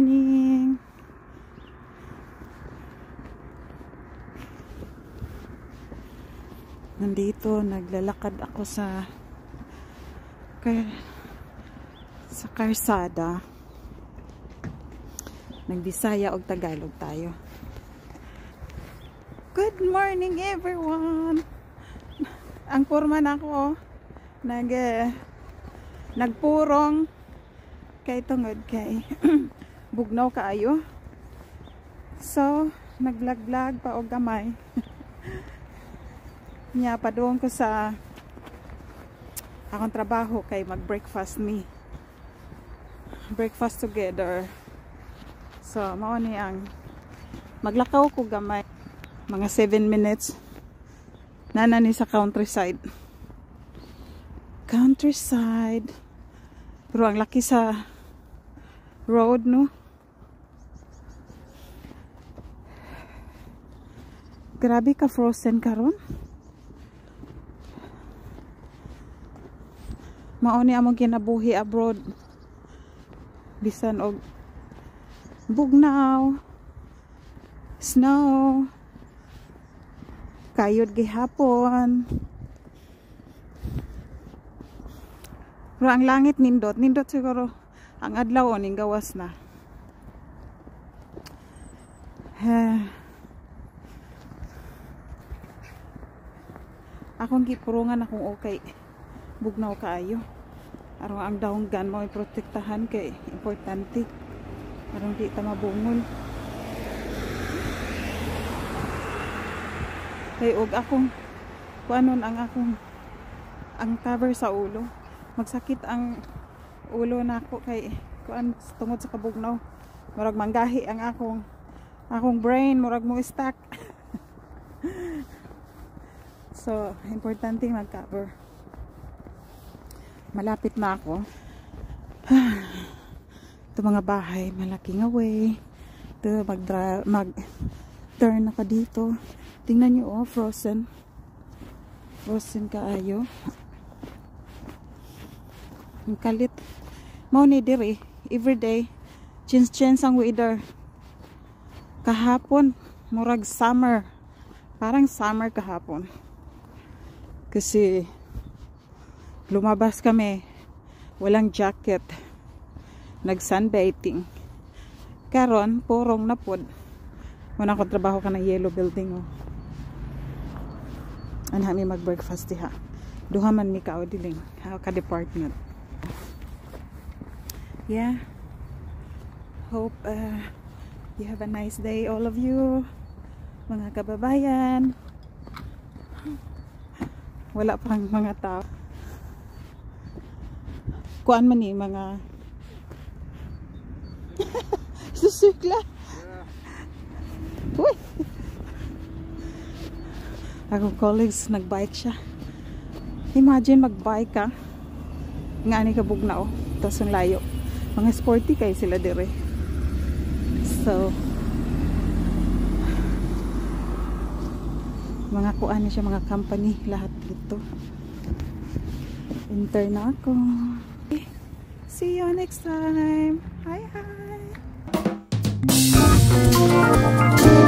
morning. Nandito, naglalakad ako sa karsada. Nagbisaya o Tagalog tayo. Good morning everyone. Ang porma na ako, nagpurong kay tungod kay bugnaw kaayo. So, naglag-lag pa og gamay. Nya padung ko sa akong trabaho kay mag-breakfast me. Breakfast together. So, mao ni ang maglakaw ko gamay. Mga 7 minutes. Nana ni sa countryside. Countryside. Pero ang laki sa road, no? Grabe ka frozen karon. Mao ni among kinabuhi abroad. Bisan og bugnaw, snow, kayod gihapon. Pero ang langit nindot siguro. Ang adlaw ning gawas na. Akong gipurungan akong okay. Bugnaw kaayo. Aron ang daunggan mo iprotektahan kay importante. Aron di ta mabungol. Kay og akong kuanon ang cover sa ulo. Magsakit ang ulo nako kay kuan tungod sa kabugnaw. Murag manggahi ang akong brain, murag mo stuck. So, importante mag-cover. Malapit na ako. Ito mga bahay, malaking away. Ito, mag-turn ako dito. Tingnan nyo, oh, frozen. Frozen kaayo. Ang kalit. Mao ni diri, everyday. Change ang weather. Kahapon, murag summer. Parang summer kahapon. Kasi lumabas kami. Walang jacket. Nag-sunbathing. Karon, purong na pod. Muna ko trabaho ka ng yellow building. Oh. Anami mag-breakfast diha. Duha man mi ka o diling. Ka department. Yeah. Hope you have a nice day, all of you. Mga kababayan. Wala pang mga tao. Kuan man ni mga susukla. Uy. Akong colleagues nagbike siya. Imagine magbike ka. Nga ni kabugnaw. Tapos ang layo. Mga sporty kayo sila dire. So, mga kuan siya, mga company, lahat dito. Intern na ako. Okay. See you next time. Hi, hi.